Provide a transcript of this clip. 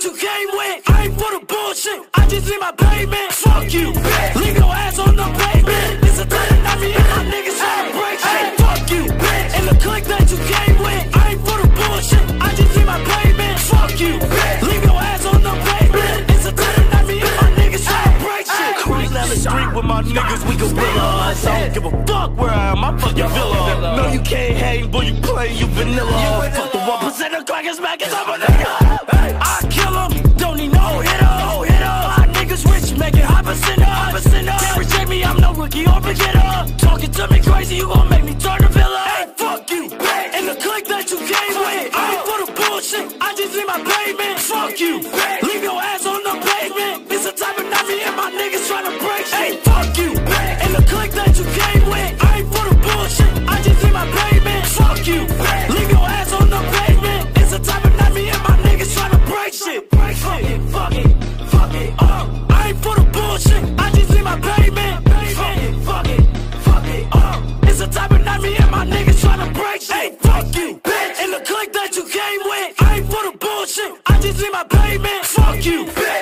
that you came with. I ain't for the bullshit, I just need my payment. Fuck you, bitch. Leave your ass on the pavement. It's a time that me and my niggas tryna break shit. Fuck you, bitch. And the clique that you came with. I ain't for the bullshit, I just need my payment. Fuck you, bitch. Leave your ass on the pavement. It's a time that me and my niggas tryna break shit. Cruise down the street with my niggas, we gorilla. I don't give a fuck where I am, I fucking villa. No, you can't hang, boy, you play, you vanilla. Fuck the 1% of crackers back, cause I'm a nigga. I kill him, don't need no hitter. My niggas rich, make it high percent. Can't reject me, I'm no rookie or beginner. Talking to me crazy, you gon' make me turn a villa. Hey, fuck you, and the clique that you came with. I ain't for the bullshit, I just need my payment. Fuck you, leave your ass on the pavement. It's the type of night me and my niggas tryna break shit. Hey, fuck you, and the clique that you came with. I ain't for the bullshit, I just need my payment. Fuck you, leave your ass on the pavement. It's the type of night me and my niggas tryna break shit. Fuck it, I ain't for the bullshit, I just need my payment. Fuck it, it's the type of night me and my niggas tryna break shit. Hey, fuck you, bitch, and the clique that you came with. I ain't for the bullshit, I just need my payment. Fuck you, bitch.